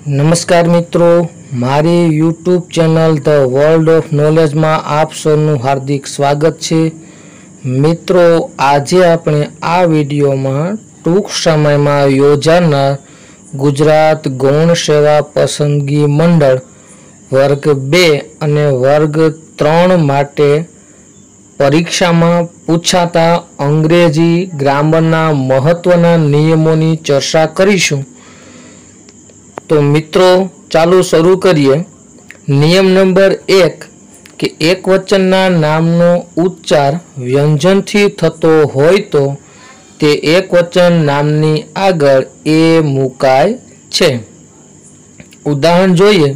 नमस्कार मित्रों, मारी YouTube channel the world of knowledge में आप सबનું हार्दिक स्वागत है। मित्रों, आज આપણે આ વિડિયોમાં ટૂંક સમયમાં યોજાનાર ગુજરાત ગૌણ સેવા પસંદગી મંડળ વર્ગ 2 અને વર્ગ 3 માટે પરીક્ષામાં પૂછાતા અંગ્રેજી ગ્રામરના મહત્વના નિયમોની ચર્ચા કરીશું। तो मित्रों चालू शुरू करिए। नियम नंबर 1 कि एक वचनना नामनो उच्चार व्यंजन थी थतो होय तो ते एक वचन नामनी आगळ ए मुकाय छे। उदाहरण जोईए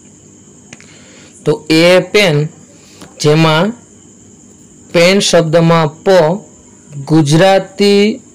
तो ए पेन, जेमा पेन शब्द में प गुजराती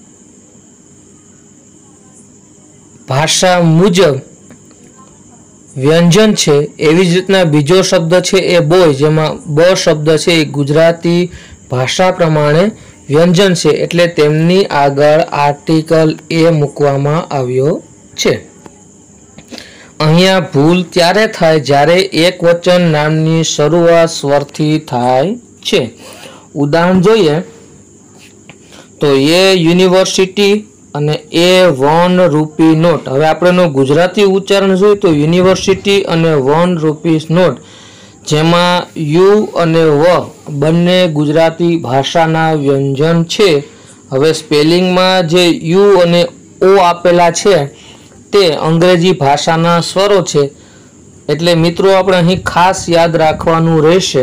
भाषा मुजब व्यंजन छे। एवी ज रीतना बीजो शब्द छे ए बोय, जेमां ब शब्द छे ए गुजराती भाषा प्रमाणे व्यंजन छे, एटले तेमनी आगळ आर्टिकल ए मूकवामां आव्यो छे। अहींया भूल त्यारे थाय ज्यारे एक वचन नामनी शरूआत स्वरथी थाय छे। उदाहरण जोईए तो ये यूनिवर्सिटी અને એ 1 રૂપી નોટ। હવે આપણેનો ગુજરાતી ઉચ્ચારણ જોઈએ તો યુનિવર્સિટી અને 1 રૂપીસ નોટ, જેમાં યુ અને વ બંને ગુજરાતી ભાષાના વ્યંજન છે। હવે સ્પેલિંગમાં જે યુ અને ઓ આપેલા છે તે અંગ્રેજી ભાષાના સ્વરો છે। એટલે મિત્રો આપણે અહીં ખાસ યાદ રાખવાનું રહેશે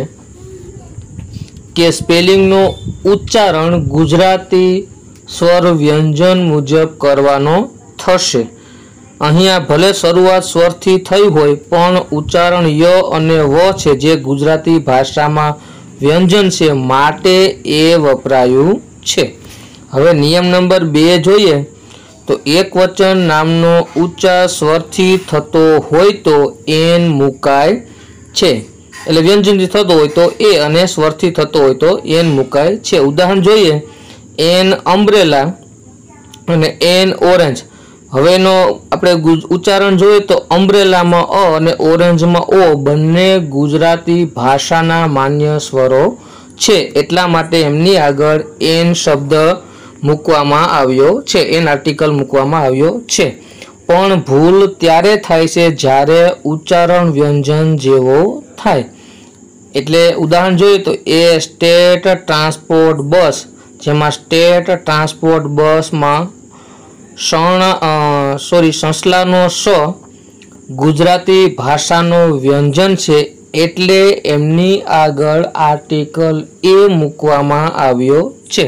કે સ્પેલિંગનો ઉચ્ચારણ ગુજરાતી स्वर व्यंजन मुजब करवानो थशे। अहींया भले शरूआत स्वर थी थई होय पण उच्चारण य अने व छे जे गुजराती भाषा में व्यंजन छे, माटे ए वपरायुं छे। हवे नियम नंबर 2 जोईए तो एक वचन नामनो उच्चार स्वर थी थतो होय तो एन मुकाय छे। एटले व्यंजन थी थतो होय तो ए अने स्वर थी थतो होय तो एन मुकाय छे। उदाहरण जोईए एन अम्ब्रेला અને એન ઓરેન્જ। હવેનો આપણે ઉચ્ચારણ જોઈએ તો અમ્બ્રેલા માં અ અને ઓરેન્જ માં ઓ બંને ગુજરાતી ભાષાના માન્ય સ્વરો છે, એટલા માટે એમની આગળ એન શબ્દ મૂકવામાં આવ્યો છે, એન આર્ટિકલ મૂકવામાં આવ્યો છે। પણ ભૂલ ત્યારે થાય છે જ્યારે ઉચ્ચારણ વ્યંજન જેવો થાય। એટલે ઉદાહરણ જોઈએ તો એ સ્ટેટ ટ્રાન્સપોર્ટ બસ, જેમાં स्टेट ट्रांसपोर्ट बस में संसलानो स गुजराती भाषानो व्यंजन छे, एटले एमनी आगळ आर्टिकल ए मूकवामां आव्यो छे।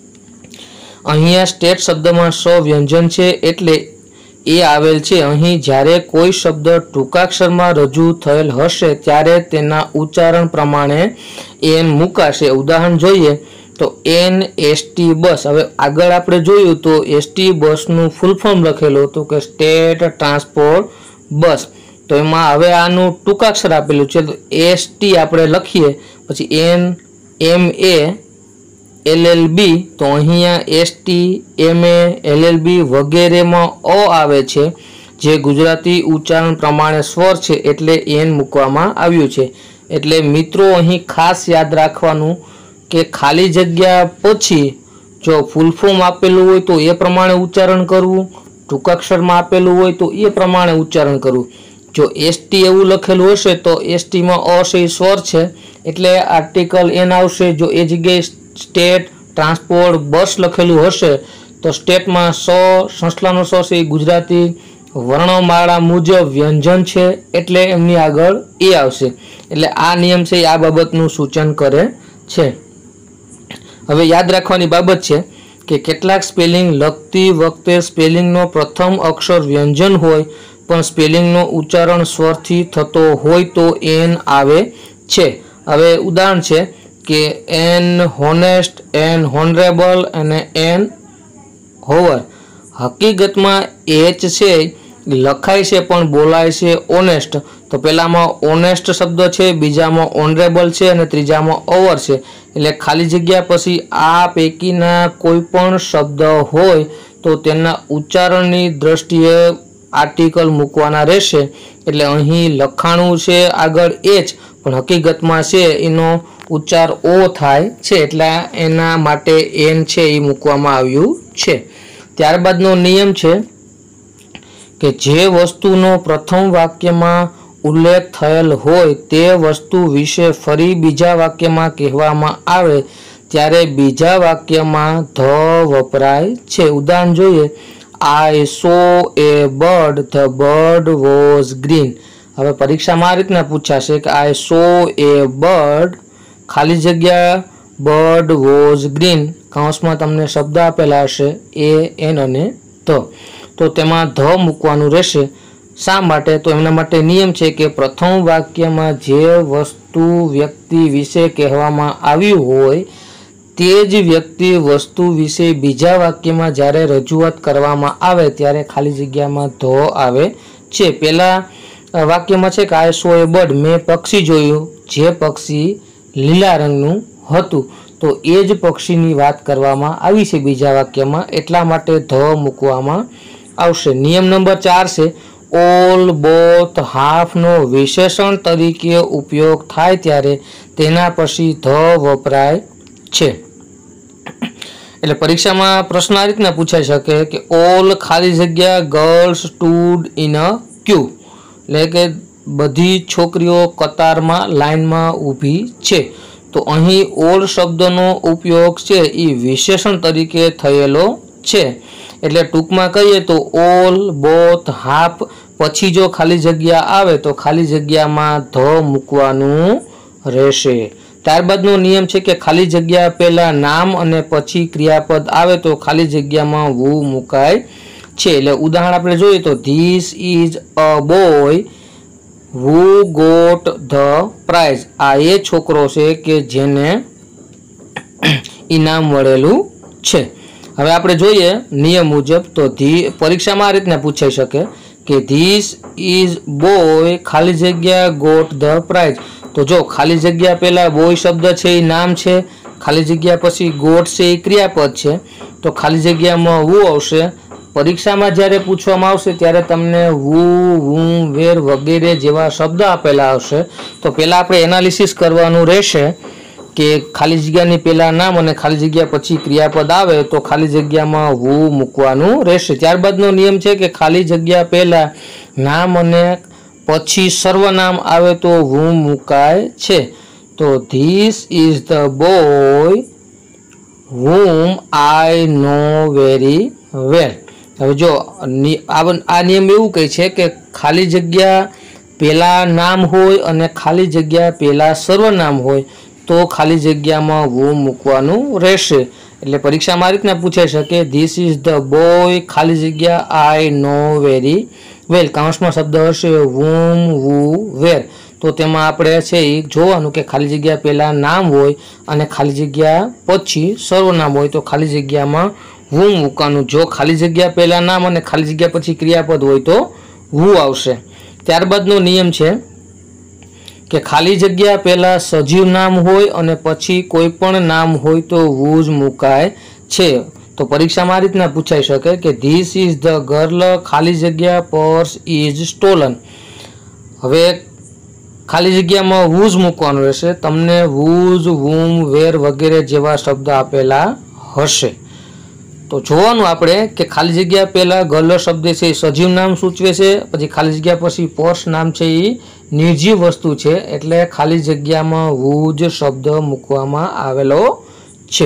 अहींया स्टेट शब्द में स व्यंजन छे एटले ए आवेल छे। अहीं ज्यारे कोई शब्द टूंकाक्षर में रजू थयेल हशे त्यारे तेना उच्चारण प्रमाणे एन मूकाशे। उदाहरण जोईए तो एन एस टी बस। हवे आगळ आपणे जोयुं तो एस टी बस नु फूल फॉर्म लखेलो तो के स्टेट ट्रांसपोर्ट बस, तो एमां हवे आनु टूंकाक्षर आपेलुं छे तो एस टी आपणे लखीए, पछी N M A L L B, तो अहींया S T M A L L B वगैरे में अ आवे छे जे गुजराती उच्चारण प्रमाणे स्वर छे, एटले एन मूकवामां आव्युं छे। एटले मित्रों अहीं खास याद राखवानुं के खाली जग्या पछी जो फूल फॉर्म आपेलू होय तो ए प्रमाणे उच्चारण करवू, टूंकाक्षर में आपेलू होय तो ए प्रमाणे उच्चारण करवू। जो एसटी एवं लखेलू हशे तो एसटी में अ से स्वर छे एटले आर्टिकल एन आवशे। जो ए जग्याए स्टेट ट्रांसपोर्ट बस लखेलू हशे तो स्टेट में स संसलानो स से गुजराती वर्णमाला मुजब व्यंजन छे, एटले एमनी आगळ ए आवशे। एटले आ नियम छे आ बाबतनुं सूचन करे छे। हवे याद राखवानी बाबत छे कि केटलाक स्पेलिंग लखती वखते स्पेलिंगनो प्रथम अक्षर व्यंजन होय पण स्पेलिंगनो उच्चारण स्वरथी थतो होय तो एन आवे छे। हवे उदाहरण छे कि एन होनेस्ट, एन होनरेबल अने एन होवर। हकीकतमां एच छे लखाय छे पण बोलाय छे ओनेस्ट। तो पहेलामां ओनेस्ट शब्द छे, बीजामां ऑनरेबल छे अने त्रीजामां ओवर छे। एटले खाली जग्या पछी आ पैकीना कोईपण शब्द होय तो तेना उच्चारणनी दृष्टिए आर्टिकल मूकवाना रहेशे। एटले अहीं लखाणुं छे आगळ एच पण हकीकतमां छे एनो उच्चार ओ थाय छे એટલે એના માટે એન છે એ મૂકવામાં આવ્યું છે। ત્યારબાદનો નિયમ છે કે જે વસ્તુનો પ્રથમ વાક્યમાં ઉલ્લેખ થયેલ હોય તે વસ્તુ વિશે ફરી બીજા વાક્યમાં કહેવામાં આવે ત્યારે બીજા વાક્યમાં ધ વપરાય છે। ઉદાહરણ જોઈએ, I saw a bird, the bird was green। હવે પરીક્ષામાં આ રીતના પૂછાશે કે I saw a bird ખાલી જગ્યા bird was green કૌંસમાં તમને શબ્દ આપેલા હશે એ એન અને ધ, તો તેમાં ધ મૂકવાનું રહેશે। શા માટે? તો એમના માટે નિયમ છે કે પ્રથમ વાક્યમાં જે વસ્તુ વ્યક્તિ વિશે કહેવામાં આવ્યું હોય તે જ વ્યક્તિ વસ્તુ વિશે બીજા વાક્યમાં જ્યારે રજૂઆત કરવામાં આવે ત્યારે ખાલી જગ્યામાં ધ આવે છે। પહેલા વાક્યમાં છે કે I saw a bird, મેં પક્ષી જોયું જે પક્ષી લીલા રંગનું હતું, તો એ જ પક્ષીની વાત કરવામાં આવી છે બીજા વાક્યમાં, એટલા માટે ધ મૂકવામાં આવશે। નિયમ નંબર 4 છે ઓલ, બોથ, હાફનો વિશેષણ તરીકે ઉપયોગ થાય ત્યારે તેના પછી ધ વપરાય છે। એટલે પરીક્ષામાં પ્રશ્ન આ રીતના પૂછાઈ શકે કે ઓલ ખાલી જગ્યા girls stood in a queue, એટલે કે બધી છોકરીઓ કતારમાં લાઈનમાં ઊભી છે, તો અહીં ઓલ શબ્દનો ઉપયોગ છે એ વિશેષણ તરીકે થયેલો છે। એટલે ટૂંકમાં કહીએ તો ઓલ, બોથ, હાફ પછી જો ખાલી જગ્યા આવે તો ખાલી જગ્યામાં ધ મૂકવાનું રહેશે। ત્યારબાદનો નિયમ છે કે ખાલી જગ્યા પહેલા નામ અને પછી ક્રિયાપદ આવે તો ખાલી જગ્યામાં વુ મુકાય છે। એટલે ઉદાહરણ આપણે જોઈએ તો this is a boy who got the prize, આ એ છોકરો છે કે જેને ઇનામ મળેલું છે। હવે આપણે જોઈએ નિયમ મુજબ તો પરીક્ષામાં આ રીતના પૂછાઈ શકે કે ધીસ ઇઝ બોય ખાલી જગ્યા ગોટ ધ પ્રાઇઝ, તો જો ખાલી જગ્યા પહેલા બોય શબ્દ છે એ નામ છે, ખાલી જગ્યા પછી ગોટ છે એ ક્રિયાપદ છે, તો ખાલી જગ્યામાં વુ આવશે। પરીક્ષામાં જ્યારે પૂછવામાં આવશે ત્યારે તમને વુ, હું, વેર વગેરે જેવા શબ્દ આપેલા આવશે, તો પહેલાં આપણે એનાલિસિસ કરવાનું રહેશે કે ખાલી જગ્યાની પહેલાં નામ અને ખાલી જગ્યા પછી ક્રિયાપદ આવે તો ખાલી જગ્યામાં વુ મૂકવાનું રહેશે। ત્યારબાદનો નિયમ છે કે ખાલી જગ્યા પહેલાં નામ અને પછી સર્વનામ આવે તો વુ મુકાય છે। તો this is the boy whom I know very well। હવે જો આ નિયમ એવું કહે છે કે ખાલી જગ્યા પહેલાં નામ હોય અને ખાલી જગ્યા પહેલાં સર્વનામ હોય તો ખાલી જગ્યામાં વુ મૂકવાનું રહેશે। એટલે પરીક્ષામાં આ રીતના પૂછાઈ શકે ધીસ ઇઝ ધ બોય ખાલી જગ્યા I know very well કૌંસમાં શબ્દ હશે whom, who, where, તો તેમાં આપણે છે એ જોવાનું કે ખાલી જગ્યા પહેલાં નામ હોય અને ખાલી જગ્યા પછી સર્વનામ હોય તો ખાલી જગ્યામાં વુ મૂકવાનું। જો ખાલી જગ્યા પહેલાં નામ અને ખાલી જગ્યા પછી ક્રિયાપદ હોય તો વુ આવશે। ત્યારબાદનો નિયમ છે કે ખાલી જગ્યા પહેલાં સજીવ નામ હોય અને પછી કોઈ પણ નામ હોય તો વુ જ મુકાય છે। તો પરીક્ષામાં આ રીતના પૂછાઈ શકે કે ધીસ ઇઝ ધ ગર્લ ખાલી જગ્યા પર્સ ઇઝ સ્ટોલન। હવે ખાલી જગ્યામાં વુ જ મૂકવાનું રહેશે, તમને વુઝ, વુમ, વેર વગેરે જેવા શબ્દ આપેલા હશે। તો જોવાનું આપણે કે ખાલી જગ્યા પહેલાં ગર્લ શબ્દ છે એ સજીવ નામ સૂચવે છે, પછી ખાલી જગ્યા પછી પર્સ નામ છે એ નિર્જીવ વસ્તુ છે, એટલે ખાલી જગ્યામાં વુ જ શબ્દ મૂકવામાં આવેલો છે।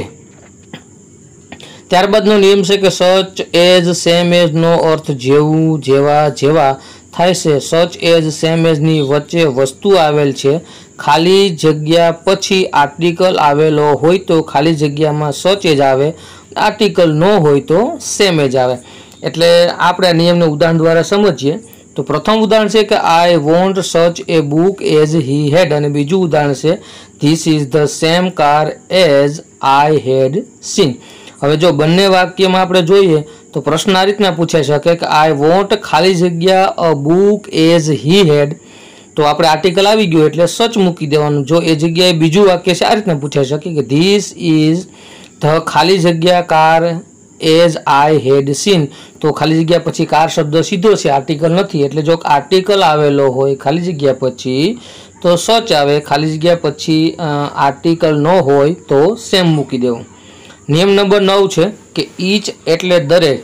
ત્યારબાદનો નિયમ છે કે સચ એઝ, સેમ એઝ નો અર્થ જેવું, જેવા, જેવા થાય છે। સચ એઝ, સેમ એઝ ની વચ્ચે વસ્તુ આવેલ છે, ખાલી જગ્યા પછી આર્ટિકલ આવેલો હોય તો ખાલી જગ્યામાં સચ એઝ આવે, આર્ટિકલ ન હોય તો સેમ એજ આવે। એટલે આપણે આ નિયમને ઉદાહરણ દ્વારા સમજીએ તો પ્રથમ ઉદાહરણ છે કે આઈ વોન્ટ સચ એ બુક એઝ હી હેડ, અને બીજું ઉદાહરણ છે this is the same car as I had seen. હવે જો બંને વાક્યમાં આપણે જોઈએ તો પ્રશ્ન આ રીતના પૂછાઈ શકે કે આઈ વોન્ટ ખાલી જગ્યા અ બુક એઝ હી હેડ, તો આપણે આર્ટિકલ આવી ગયું એટલે સચ મૂકી દેવાનું। જો એ જગ્યાએ બીજું વાક્ય છે આ રીતના પૂછાઈ શકે કે ધીસ ઇઝ ધ ખાલી જગ્યા car as I had seen, તો ખાલી જગ્યા પછી કાર શબ્દ સીધો છે, આર્ટિકલ નથી, એટલે જો આર્ટિકલ આવેલો હોય ખાલી જગ્યા પછી તો સચ આવે, ખાલી જગ્યા પછી આર્ટિકલ ન હોય તો સેમ મૂકી દેવું. નિયમ નંબર 9 છે કે ઈચ એટલે દરેક.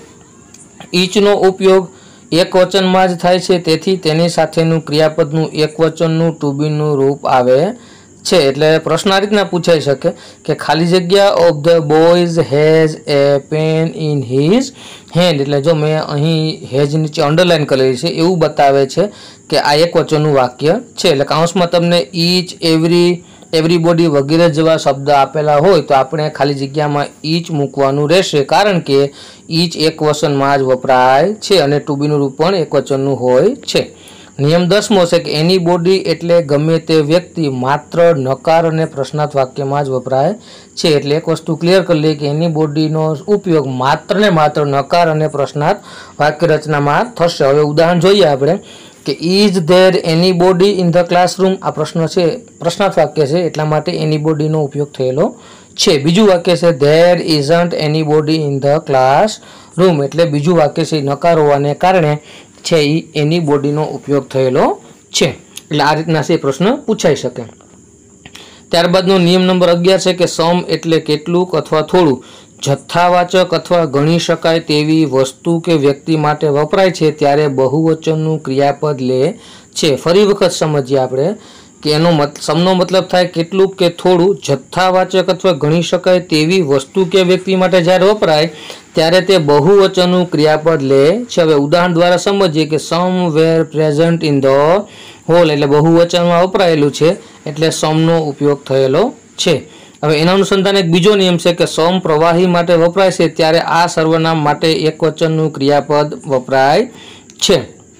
ઈચનો ઉપયોગ એક વચનમાં જ થાય છે, તેથી તેની સાથેનું ક્રિયાપદનું એક વચનનું ટુ બીનું રૂપ આવે છે. એટલે પ્રશ્ન આ રીતના પૂછાઈ શકે કે ખાલી જગ્યા of the boys has a pen in his hand, એટલે જો મેં અહીં હેઝ નીચે અંડરલાઇન કરેલી છે એવું બતાવે છે કે આ એક વચનનું વાક્ય છે. એટલે કાઉન્સમાં તમને ઈચ, એવરીબોડી વગેરે જેવા શબ્દ આપેલા હોય તો આપણે ખાલી જગ્યામાં ઈચ મૂકવાનું રહેશે, કારણ કે ઈચ એક વચનમાં જ વપરાય છે અને ટુ બીનું રૂપ પણ એક વચનનું હોય છે. નિયમ 10મો છે કે એની બોડી એટલે ગમે તે વ્યક્તિ માત્ર નકાર અને પ્રશ્નાર્થ વાક્યમાં જ વપરાય છે. એટલે એક વસ્તુ ક્લિયર કરી લઈએ કે એની બોડીનો ઉપયોગ માત્ર ને માત્ર નકાર અને પ્રશ્નાર્થ વાક્ય રચનામાં થશે. હવે ઉદાહરણ જોઈએ આપણે કે is there any body in the classroom, આ પ્રશ્ન છે, પ્રશ્નાર્થ વાક્ય છે એટલા માટે એની બોડીનો ઉપયોગ થયેલો છે. બીજું વાક્ય છે there isn't any body in the classroom, એટલે બીજું વાક્ય છે નકાર હોવાને કારણે છે એ એની બોડીનો ઉપયોગ થયેલો છે. એટલે આ રીતના છે પ્રશ્ન પૂછાઈ શકે. ત્યારબાદનો નિયમ નંબર 11 છે કે સમ એટલે કેટલુંક અથવા થોડું. જથ્થાવાચક અથવા ગણી શકાય તેવી વસ્તુ કે વ્યક્તિ માટે વપરાય છે ત્યારે બહુવચનનું ક્રિયાપદ લે છે. ફરી વખત સમજીએ આપણે કે એનો સમનો મતલબ થાય કેટલુંક કે થોડું. જથ્થાવાચક અથવા ગણી શકાય તેવી વસ્તુ કે વ્યક્તિ માટે જ્યારે વપરાય ત્યારે તે બહુવચનનું ક્રિયાપદ લે છે. હવે ઉદાહરણ દ્વારા સમજીએ કે some were present in the hall, એટલે બહુવચનમાં વપરાયેલું છે એટલે સમનો ઉપયોગ થયેલો છે. હવે એના અનુસંધાને એક બીજો નિયમ છે કે સમ પ્રવાહી માટે વપરાય છે ત્યારે આ સર્વનામ માટે એક વચનનું ક્રિયાપદ વપરાય છે.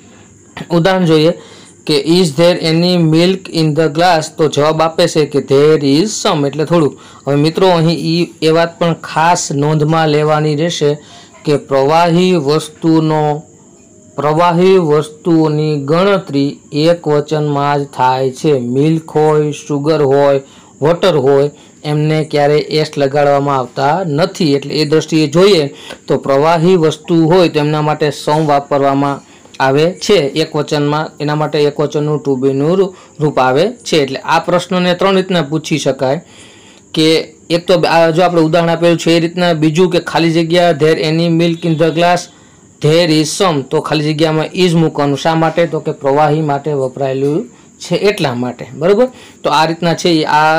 ઉદાહરણ જોઈએ કે is there any milk in the glass, તો જવાબ આપે છે કે ધેર ઇઝ સમ, એટલે થોડું. હવે મિત્રો અહીં એ વાત પણ ખાસ નોંધમાં લેવાની રહેશે કે પ્રવાહી વસ્તુઓની ગણતરી એક વચનમાં જ થાય છે. મિલ્ક હોય, સુગર હોય, વોટર હોય, એમને ક્યારેય એસ લગાડવામાં આવતા નથી. એટલે એ દ્રષ્ટિએ જોઈએ તો પ્રવાહી વસ્તુ હોય તો એમના માટે સમ વાપરવામાં આવે છે એક વચનમાં, એના માટે એક વચનનું ટુ બીનું રૂપ આવે છે. એટલે આ પ્રશ્નને 3 રીતના પૂછી શકાય કે એક તો જો આપણે ઉદાહરણ આપેલું છે એ રીતના, બીજું કે ખાલી જગ્યા there any milk in the glass, there is some, તો ખાલી જગ્યામાં ઇઝ મૂકવાનું. શા માટે? તો કે પ્રવાહી માટે વપરાયેલું છે એટલા માટે. બરાબર, તો આ રીતના છે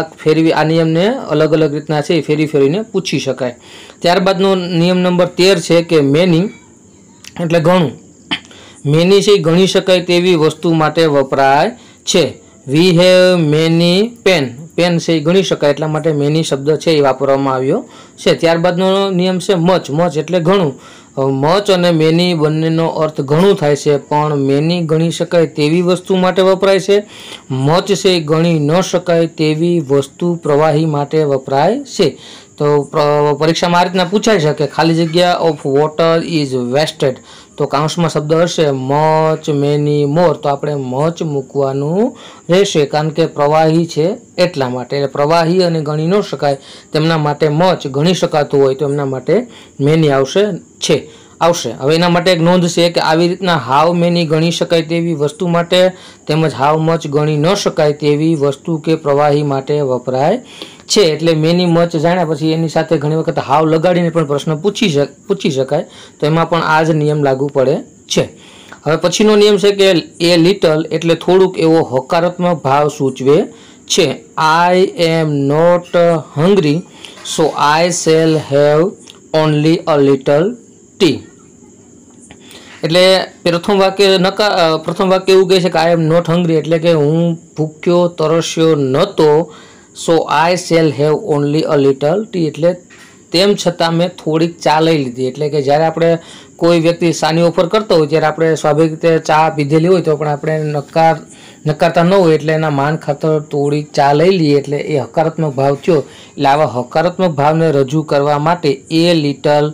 આ નિયમને અલગ અલગ રીતના છે એ ફેરીને પૂછી શકાય. ત્યારબાદનો નિયમ નંબર 13 છે કે મેની એટલે ઘણું. મેની છે ગણી શકાય તેવી વસ્તુ માટે વપરાય છે. We have many pen, pen છે એ ગણી શકાય એટલા માટે મેની શબ્દ છે એ વાપરવામાં આવ્યો છે. ત્યારબાદનો નિયમ છે મચ એટલે ઘણું. મચ અને મેની બંનેનો અર્થ ઘણું થાય છે, પણ મેની ગણી શકાય તેવી વસ્તુ માટે વપરાય છે. મચ છે ગણી ન શકાય તેવી વસ્તુ પ્રવાહી માટે વપરાય છે. તો પરીક્ષામાં આ રીતના પૂછાઈ શકે ખાલી જગ્યા ઓફ વોટર ઇઝ વેસ્ટેડ, તો કાઉન્સમાં શબ્દ હશે મચ, મેની, મોર, તો આપણે મચ મૂકવાનું રહેશે કારણ કે પ્રવાહી છે એટલા માટે. એટલે પ્રવાહી અને ગણી ન શકાય તેમના માટે મચ, ગણી શકાતું હોય તો એમના માટે મેની આવશે. હવે એના માટે એક નોંધ છે કે આવી રીતના હાવ મેની ગણી શકાય તેવી વસ્તુ માટે તેમજ હાવ મચ ગણી ન શકાય તેવી વસ્તુ કે પ્રવાહી માટે વપરાય છે. એટલે મેની મચ જાણ્યા પછી એની સાથે ઘણી વખત હાવ લગાડીને પણ પ્રશ્ન પૂછી શકાય, તો એમાં પણ આ જ નિયમ લાગુ પડે છે. હવે પછીનો નિયમ છે કે એ લિટલ એટલે થોડુંક એવો હકારાત્મક ભાવ સૂચવે છે. I am not hungry so I shall have only a little tea. એટલે પ્રથમ વાક્ય એવું કહે છે કે આઈ એમ નોટ હંગ્રી, એટલે કે હું ભૂખ્યો તરસ્યો નહોતો. So I shall have only a little tea, એટલે તેમ છતાં મેં થોડીક ચા લઈ લીધી. એટલે કે જ્યારે આપણે કોઈ વ્યક્તિ ચાની ઓફર કરતો હોય ત્યારે આપણે સ્વાભાવિક રીતે ચા પીધેલી હોય તો પણ આપણે નકારતા ન હોય એટલે એના માન ખાતર થોડીક ચા લઈ લઈએ, એટલે એ હકારાત્મક ભાવ થયો. એટલે આવા હકારાત્મક ભાવને રજૂ કરવા માટે એ લિટલ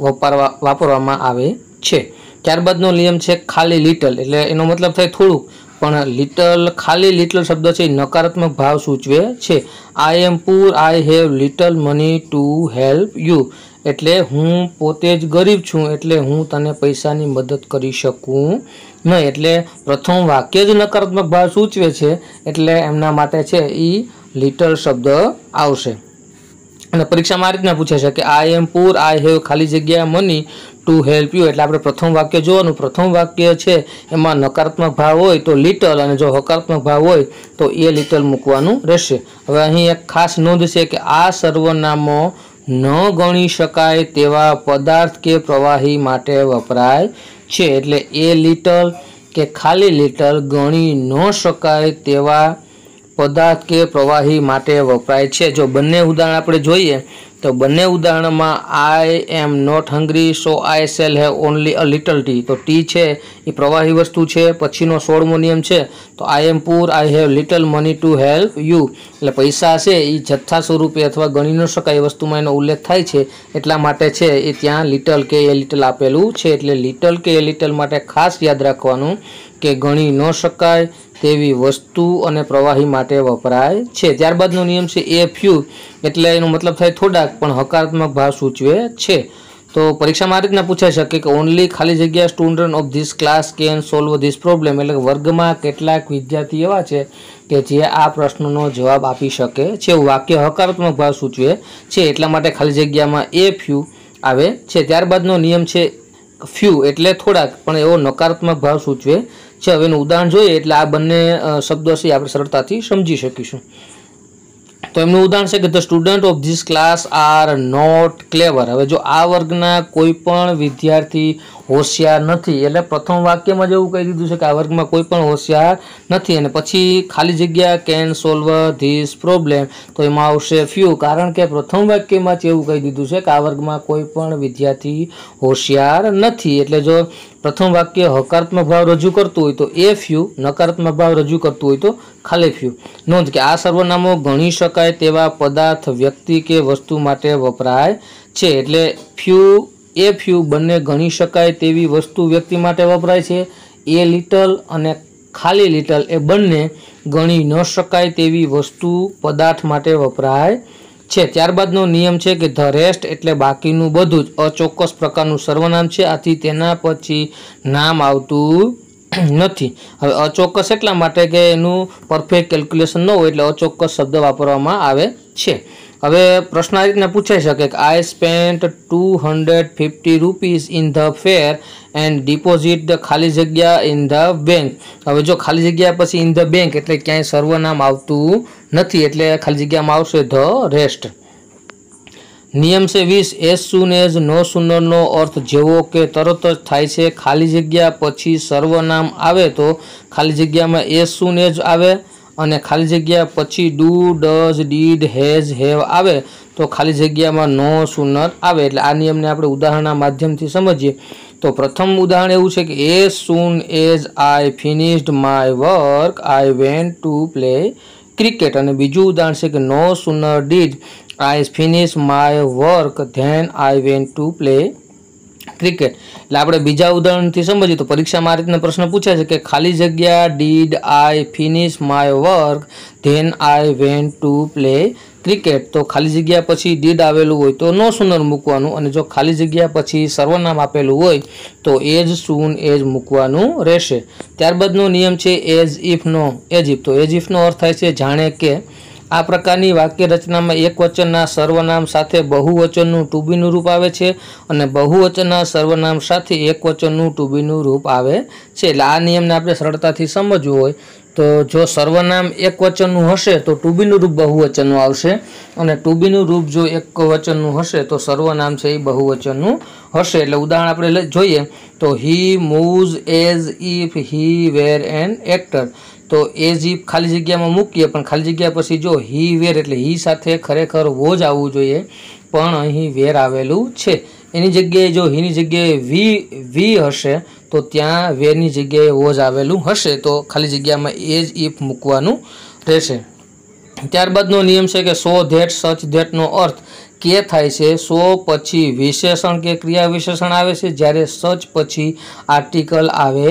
વાપરવામાં આવે છે. ત્યારબાદનો નિયમ છે ખાલી લિટલ, એટલે એનો મતલબ થાય થોડુંક. પણ લિટલ ખાલી લિટલ શબ્દ છે નકારાત્મક ભાવ સૂચવે છે। I am poor, I have little money to help you, એટલે હું પોતે જ ગરીબ છું એટલે હું તને પૈસાની મદદ કરી શકું નહીં। એટલે પ્રથમ વાક્ય જ નકારાત્મક ભાવ સૂચવે છે એટલે એમના માટે છે એ લિટલ શબ્દ આવશે। અને પરીક્ષામાં આ રીતના પૂછે છે કે આઈ એમ પુઅર, આઈ હેવ ખાલી જગ્યા મની ટુ હેલ્પ યુ, એટલે આપણે પ્રથમ વાક્ય જોવાનું। પ્રથમ વાક્ય છે એમાં નકારાત્મક ભાવ હોય તો લિટલ, અને જો હકારાત્મક ભાવ હોય તો એ લિટલ મૂકવાનું રહેશે। હવે અહીં એક ખાસ નોંધ છે કે આ સર્વનામો ન ગણી શકાય તેવા પદાર્થ કે પ્રવાહી માટે વપરાય છે। એટલે એ લિટલ કે ખાલી લિટલ ગણી ન શકાય તેવા પદાર્થ કે પ્રવાહી માટે વપરાય છે। જો બંને ઉદાહરણ આપણે જોઈએ તો બંને ઉદાહરણમાં I am not hungry so I shall have only a little tea, તો ટી છે એ પ્રવાહી વસ્તુ છે। પછીનો 16મો નિયમ છે તો I am poor, I have little money to help you, એટલે પૈસા છે એ જથ્થા સ્વરૂપે અથવા ગણી ન શકાય એ વસ્તુમાં એનો ઉલ્લેખ થાય છે એટલા માટે છે એ ત્યાં લિટલ કે એ લિટલ આપેલું છે। એટલે લિટલ કે એ લિટલ માટે ખાસ યાદ રાખવાનું કે ગણી ન શકાય તેવી વસ્તુ અને પ્રવાહી માટે વપરાય છે। ત્યારબાદનો નિયમ છે એ ફ્યુ, એટલે એનો મતલબ થાય થોડાક પણ હકારાત્મક ભાવ સૂચવે છે। તો પરીક્ષામાં આ રીતના પૂછાઈ શકે કે ઓનલી ખાલી જગ્યા student of this class can solve this problem, એટલે વર્ગમાં કેટલાક વિદ્યાર્થી એવા છે કે જે આ પ્રશ્નનો જવાબ આપી શકે છે। એવું વાક્ય હકારાત્મક ભાવ સૂચવે છે એટલા માટે ખાલી જગ્યામાં એ ફ્યુ આવે છે। ત્યારબાદનો નિયમ છે ફ્યુ એટલે થોડાક પણ એવો નકારાત્મક ભાવ સૂચવે છે। હવે એનું ઉદાહરણ જોઈએ એટલે આ બંને શબ્દો છે આપણે સરળતાથી સમજી શકીશું। તો એમનું ઉદાહરણ છે કે the student of this class are not clever. હવે જો આ વર્ગના કોઈ પણ વિદ્યાર્થી હોશિયાર નથી, એટલે પ્રથમ વાક્યમાં જ એવું કહી દીધું છે કે આ વર્ગમાં કોઈ પણ હોશિયાર નથી, અને પછી ખાલી જગ્યા કેન સોલ્વ ધીસ પ્રોબ્લેમ, તો એમાં આવશે ફ્યુ, કારણ કે પ્રથમ વાક્યમાં જ એવું કહી દીધું છે કે આ વર્ગમાં કોઈ પણ વિદ્યાર્થી હોશિયાર નથી। એટલે જો પ્રથમ વાક્ય હકારાત્મક ભાવ રજૂ કરતું હોય તો એ ફ્યુ, નકારાત્મક ભાવ રજૂ કરતું હોય તો ખાલી ફ્યુ। નોંધ કે આ સર્વનામો ગણી શકાય તેવા પદાર્થ, વ્યક્તિ કે વસ્તુ માટે વપરાય છે। એટલે ફ્યુ એ ફ્યુ બંને ગણી શકાય તેવી વસ્તુ, વ્યક્તિ માટે વપરાય છે। એ લિટલ અને ખાલી લિટલ એ બંને ગણી ન શકાય તેવી વસ્તુ, પદાર્થ માટે વપરાય છે। ત્યારબાદનો નિયમ છે કે ધ રેસ્ટ એટલે બાકીનું બધું જ અચોક્કસ પ્રકારનું સર્વનામ છે, આથી તેના પછી નામ આવતું નથી। હવે અચોક્કસ એટલા માટે કે એનું પરફેક્ટ કેલ્ક્યુલેશન ન હોય એટલે અચોક્કસ શબ્દ વાપરવામાં આવે છે। હવે પ્રશ્ન આ રીતના પૂછાઈ શકે કે I spent 250 rupees in the fair and deposit the ખાલી જગ્યા ઇન ધ બેંક। હવે જો ખાલી જગ્યા પછી ઇન ધ બેંક એટલે ક્યાંય સર્વનામ આવતું નથી એટલે ખાલી જગ્યામાં આવશે ધ રેસ્ટ। નિયમ છે 20 એઝ સૂન એઝ નો સૂનરનો અર્થ જેવો કે તરત જ થાય છે। ખાલી જગ્યા પછી સર્વનામ આવે તો ખાલી જગ્યામાં એઝ સૂન એઝ આવે, અને ખાલી જગ્યા પછી do, does, did, has, have આવે તો ખાલી જગ્યામાં નો સૂનર આવે। એટલે આ નિયમને આપણે ઉદાહરણના માધ્યમથી સમજીએ તો પ્રથમ ઉદાહરણ એવું છે કે as soon as I finished my work I went to play cricket, અને બીજું ઉદાહરણ છે કે no sooner did I finish my work then I went to play cricket. એટલે આપણે બીજા ઉદાહરણથી સમજીએ તો પરીક્ષામાં આ રીતના પ્રશ્ન પૂછાય છે કે ખાલી જગ્યા did I finish my work then I went to play cricket, તો ખાલી જગ્યા પછી ડીડ આવેલું હોય તો નો સૂનર મૂકવાનું, અને જો ખાલી જગ્યા પછી સર્વનામ આપેલું હોય તો એઝ સૂન એઝ મૂકવાનું રહેશે। ત્યારબાદનો નિયમ છે એઝ ઇફ નો એઝ ઇફ, તો એઝ ઇફનો અર્થ થાય છે જાણે કે। આ પ્રકારની વાક્ય રચનામાં એક વચનના સર્વનામ સાથે બહુવચનનું ટુ બીનું રૂપ આવે છે, અને બહુવચનના સર્વનામ સાથે એક વચનનું ટુ બીનું રૂપ આવે છે। એટલે આ નિયમને આપણે સરળતાથી સમજવું હોય તો જો સર્વનામ એક વચનનું હશે તો ટુ બીનું રૂપ બહુવચનનું આવશે, અને ટુ બીનું રૂપ જો એક વચનનું હશે તો સર્વનામ છે એ બહુવચનનું હશે। એટલે ઉદાહરણ આપણે જોઈએ તો he moves as if he were an actor, તો એઝ ઇફ ખાલી જગ્યામાં મૂકીએ પણ ખાલી જગ્યા પછી જો હી વેર એટલે હી સાથે ખરેખર વો જ આવવું જોઈએ પણ અહીં વેર આવેલું છે। એની જગ્યાએ જો હીની જગ્યાએ વી હશે તો ત્યાં વેરની જગ્યાએ વો જ આવેલું હશે, તો ખાલી જગ્યામાં એઝ ઇફ મૂકવાનું રહેશે। ત્યારબાદનો નિયમ છે કે સો ધેટ સચ ધેટનો અર્થ કે થાય છે સો પછી વિશેષણ કે ક્રિયા વિશેષણ આવે છે, જ્યારે સચ પછી આર્ટિકલ આવે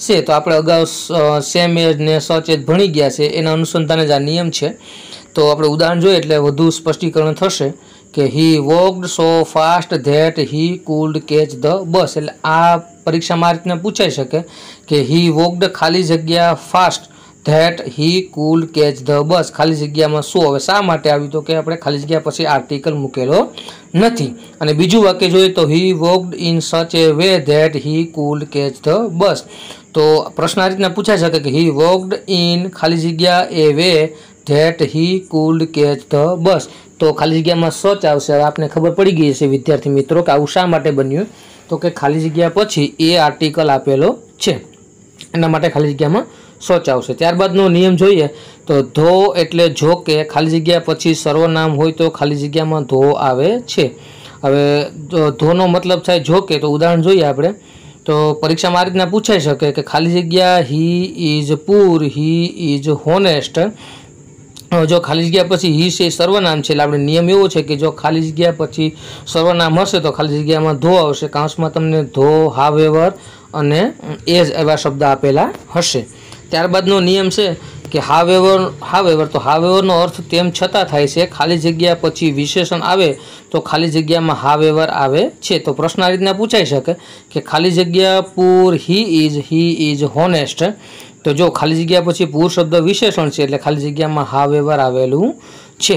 છે તો આપણે અગાઉ સેમ એજ ને સચ એજ ભણી ગયા છે, એના અનુસંધાને જ આ નિયમ છે। તો આપણે ઉદાહરણ જોઈએ એટલે વધુ સ્પષ્ટીકરણ થશે કે he walked so fast that he could catch the bus. એટલે આ પરીક્ષામાં આ રીતના પૂછાઈ શકે કે હી વોકડ ખાલી જગ્યા fast that he could catch the bus, ખાલી જગ્યામાં શું? હવે શા માટે આવ્યું? તો કે આપણે ખાલી જગ્યા પછી આર્ટિકલ મૂકેલો નથી। અને બીજું વાક્ય જોઈએ તો હી walked in such a way that he could catch the bus. તો પ્રશ્ન આ રીતના પૂછાઈ શકે કે હી વોકડ ઇન ખાલી જગ્યા a way that he could catch the bus. તો ખાલી જગ્યામાં સચ આવશે। હવે આપને ખબર પડી ગઈ છે વિદ્યાર્થી મિત્રો કે આવું શા માટે બન્યું, તો કે ખાલી જગ્યા પછી એ આર્ટિકલ આપેલો છે, એના માટે ખાલી જગ્યામાં સચ આવશે। ત્યારબાદનો નિયમ જોઈએ તો ધો એટલે જો કે ખાલી જગ્યા પછી સર્વનામ હોય તો ખાલી જગ્યામાં ધો આવે છે। હવે ધોનો મતલબ થાય જો કે, તો ઉદાહરણ જોઈએ આપણે તો પરીક્ષામાં આ રીતના પૂછાઈ શકે કે ખાલી જગ્યા he is poor he is honest. જો ખાલી જગ્યા પછી હી છે સર્વનામ છે, એટલે આપણે નિયમ એવો છે કે જો ખાલી જગ્યા પછી સર્વનામ હશે તો ખાલી જગ્યામાં ધો આવશે। કાઉન્સમાં તમને ધો, હાવેવર અને એઝ એવા શબ્દ આપેલા હશે। ત્યારબાદનો નિયમ છે કે હાવેવર તો હાવેવરનો અર્થ તેમ છતાં થાય છે। ખાલી જગ્યા પછી વિશેષણ આવે તો ખાલી જગ્યામાં હાવેવર આવે છે। તો પ્રશ્ન આ રીતના પૂછાઈ શકે કે ખાલી જગ્યા પુઅર હી ઇઝ હોનેસ્ટ। તો જો ખાલી જગ્યા પછી પુઅર શબ્દ વિશેષણ છે એટલે ખાલી જગ્યામાં હાવેવર આવેલું છે।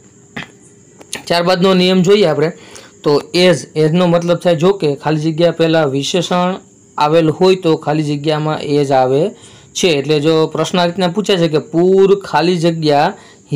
ત્યારબાદનો નિયમ જોઈએ આપણે તો એઝનો મતલબ થાય જો કે ખાલી જગ્યા પહેલાં વિશેષણ આવેલ હોય તો ખાલી જગ્યામાં એઝ આવે છે। એટલે જો પ્રશ્ન આ રીતના પૂછાય છે કે પુઅર ખાલી જગ્યા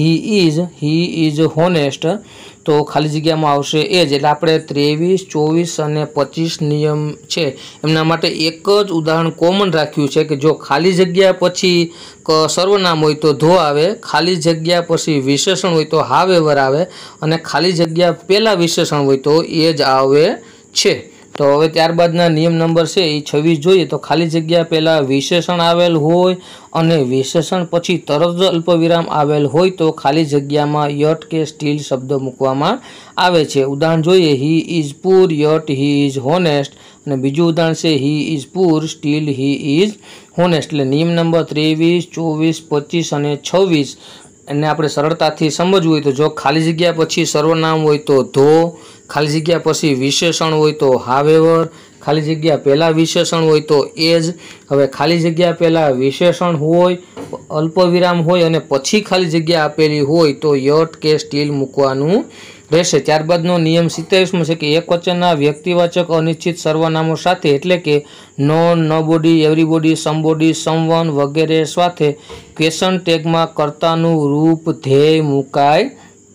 હી ઇઝ હોનેસ્ટ, તો ખાલી જગ્યામાં આવશે એજ। એટલે આપણે 23, 24 અને 25 નિયમ છે એમના માટે એક જ ઉદાહરણ કોમન રાખ્યું છે કે જો ખાલી જગ્યા પછી સર્વનામ હોય તો ધો આવે, ખાલી જગ્યા પછી વિશેષણ હોય તો હાવેવર આવે અને ખાલી જગ્યા પહેલાં વિશેષણ હોય તો એ જ આવે છે। તો હવે ત્યારબાદના નિયમ નંબર છે એ 26 જોઈએ તો ખાલી જગ્યા પહેલાં વિશેષણ આવેલ હોય અને વિશેષણ પછી તરત જ અલ્પવિરામ આવેલ હોય તો ખાલી જગ્યામાં યટ કે સ્ટીલ શબ્દ મૂકવામાં આવે છે। ઉદાહરણ જોઈએ he is poor yet he is honest, અને બીજું ઉદાહરણ છે he is poor still he is honest. એટલે નિયમ નંબર 23, 24, 25 અને 26 એને આપણે સરળતાથી સમજવું હોય તો જો ખાલી જગ્યા પછી સર્વનામ હોય તો ધો, ખાલી જગ્યા પછી વિશેષણ હોય તો હાવેવર, ખાલી જગ્યા પહેલાં વિશેષણ હોય તો એજ। હવે ખાલી જગ્યા પહેલાં વિશેષણ હોય, અલ્પવિરામ હોય અને પછી ખાલી જગ્યા આપેલી હોય તો યટ કે સ્ટીલ મૂકવાનું રહેશે। ત્યારબાદનો નિયમ 27મો છે કે એકવચનના વ્યક્તિવાચક અનિશ્ચિત સર્વનામો સાથે એટલે કે none, nobody, everybody, somebody, someone વગેરે સાથે ક્વેશ્ચન ટેગમાં કર્તાનું રૂપ ધ્યેય મુકાય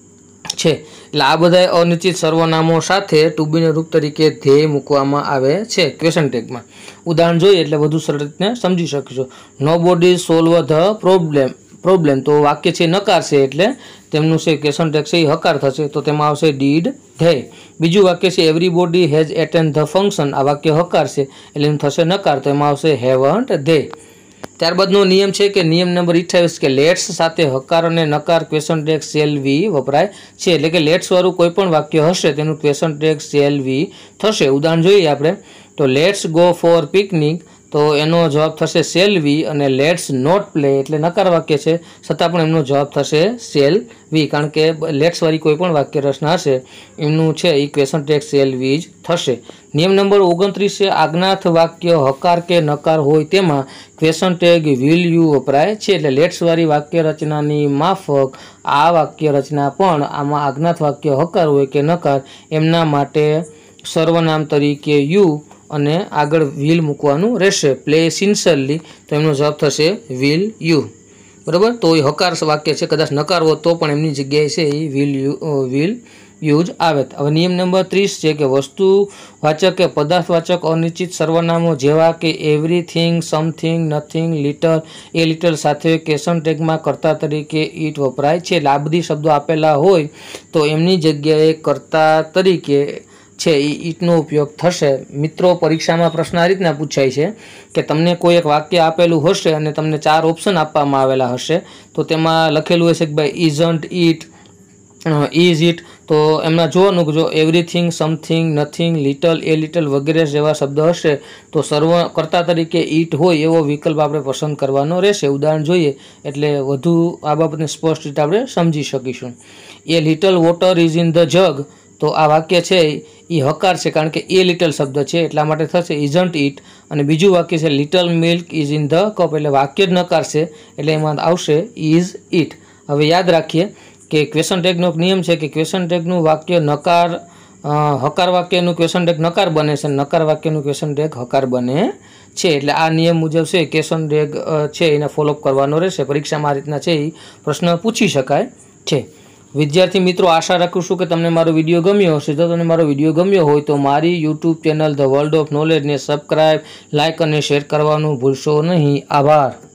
છે। એટલે આ બધા અનિશ્ચિત સર્વનામો સાથે ટુ બીના રૂપ તરીકે ધ્યેય મૂકવામાં આવે છે ક્વેશ્ચન ટેગમાં। ઉદાહરણ જોઈએ એટલે વધુ સરળ રીતે સમજી શકશો। નોબોડી સોલ્વ ધ પ્રોબ્લેમ તો વાક્ય છે નકાર છે એટલે તેમનું છે ક્વેશ્ચન ટેગ છે એ હકાર થશે તો તેમાં આવશે ડીડ ધ્યેય। બીજું વાક્ય છે everybody has attend the function, આ વાક્ય હકાર છે એટલે એમ થશે નકાર તો એમાં આવશે હેવન્ટ ધ્યેય। ત્યારબાદનો નિયમ છે કે નિયમ નંબર 28 કે લેટ્સ સાથે હકાર અને નકાર ક્વેશ્ચન ટેગ શેલ વી વપરાય છે। એટલે કે લેટ્સ વાળું કોઈ પણ વાક્ય હશે તેનું ક્વેશ્ચન ટેગ શેલ વી થશે। ઉદાહરણ જોઈએ આપણે તો લેટ્સ ગો ફોર પિકનિક, તો એનો જવાબ થશે શેલ વી, અને લેટ્સ નોટ પ્લે એટલે નકાર વાક્ય છે છતાં પણ એમનો જવાબ થશે શેલ વી, કારણ કે લેટ્સ વાળી કોઈ પણ વાક્ય રચના હશે એમનું છે એ ક્વેશ્ચન ટેગ શેલ વી જ થશે। નિયમ નંબર 29 છે આજ્ઞાર્થ વાક્ય હકાર કે નકાર હોય તેમાં ક્વેશ્ચન ટેગ વિલ યુ વપરાય છે। એટલે લેટ્સ વાળી વાક્ય રચનાની માફક આ વાક્ય રચના પણ આમાં આજ્ઞાર્થ વાક્ય હકાર હોય કે નકાર એમના માટે સર્વનામ તરીકે યુ અને આગળ વિલ મૂકવાનું રહેશે। પ્લે સિન્સરલી તો એમનો જવાબ થશે વિલ યુ, બરાબર। તો એ હકાર વાક્ય છે, કદાચ નકાર હોત તો પણ એમની જગ્યાએ છે એ વિલ યુઝ આવે। હવે નિયમ નંબર 30 છે કે વસ્તુવાચક કે પદાર્થવાચક અનિશ્ચિત સર્વનામો જેવા કે everything, something, nothing, little a little સાથે ક્વેશ્ચન ટેગમાં કર્તા તરીકે ઇટ વપરાય છે। એટલે આ બધી શબ્દો આપેલા હોય તો એમની જગ્યાએ કર્તા તરીકે છે એ ઇટનો ઉપયોગ થશે। મિત્રો પરીક્ષામાં પ્રશ્ન આ રીતના પૂછાય છે કે તમને કોઈ એક વાક્ય આપેલું હશે અને તમને 4 ઓપ્શન આપવામાં આવેલા હશે તો તેમાં લખેલું હશે કે ભાઈ ઇઝન્ટ ઇટ, ઇઝ ઇટ, તો એમના જોવાનું કે જો everything, something, nothing, little, a little વગેરે જેવા શબ્દ હશે તો સર્વકર્તા તરીકે ઇટ હોય એવો વિકલ્પ આપણે પસંદ કરવાનો રહેશે. ઉદાહરણ જોઈએ એટલે વધુ આ બાબતને સ્પષ્ટ રીતે આપણે સમજી શકીશું. A little water is in the jug, તો આ વાક્ય છે એ હકાર છે કારણ કે એ લિટલ શબ્દ છે એટલા માટે થશે ઇઝન્ટ ઇટ. અને બીજું વાક્ય છે little milk is in the cup, એટલે વાક્ય જ નકાર છે એટલે એમાં આવશે ઇઝ ઇટ. હવે યાદ રાખીએ કે ક્વેશ્ચન ટેગનો એક નિયમ છે કે ક્વેશ્ચન ટેગનું વાક્ય નકાર, હકાર વાક્યનું ક્વેશ્ચન ટેગ નકાર બને છે, નકાર વાક્યનું ક્વેશ્ચન ટેગ હકાર બને છે. એટલે આ નિયમ મુજબ છે ક્વેશ્ચન ટેગ છે એને ફોલોઅપ કરવાનો રહેશે. પરીક્ષામાં આ રીતના છે એ પ્રશ્ન પૂછી શકાય છે. વિદ્યાર્થી મિત્રો, આશા રાખું છું કે તમને મારો વિડીયો ગમ્યો હશે. જો તમને મારો વિડીયો ગમ્યો હોય તો મારી YouTube channel the world of નોલેજને સબસ્ક્રાઈબ, લાઇક અને શેર કરવાનું ભૂલશો નહીં. આભાર.